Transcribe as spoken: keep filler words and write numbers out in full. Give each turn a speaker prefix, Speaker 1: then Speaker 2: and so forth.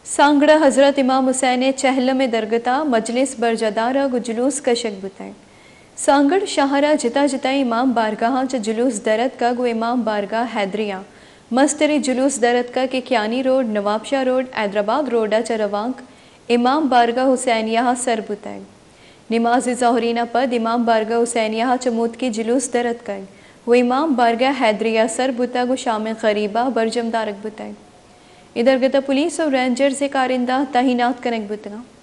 Speaker 1: सांगड़ा हजरत इमाम हुसैन चहलम दरगता मजलिस बरजदारा गु जुलूस कशक बुताई। सांगड़ शाहरा जिता जिता इमाम बारगाह च जुलूस दरद का गु इमाम बारगाह हैदरिया मस्तरी जुलूस दरद का के क्यानी रोड नवाबशाह रोड हैदराबाद रोडा च रवांक इमाम बारगाह हुसैनिया सर बुताई। नमाज ज़ोहरीना पद इमाम बारगाह हुसैनिया च मूत की जुलूस दरद का वो इमाम बारगाह हैदरिया सर बुता गु शाम गरीबा बरजम दारक बुताई। इधर गता पुलिस और रेंजर से कारिंदा तहिनात कनक बुतना।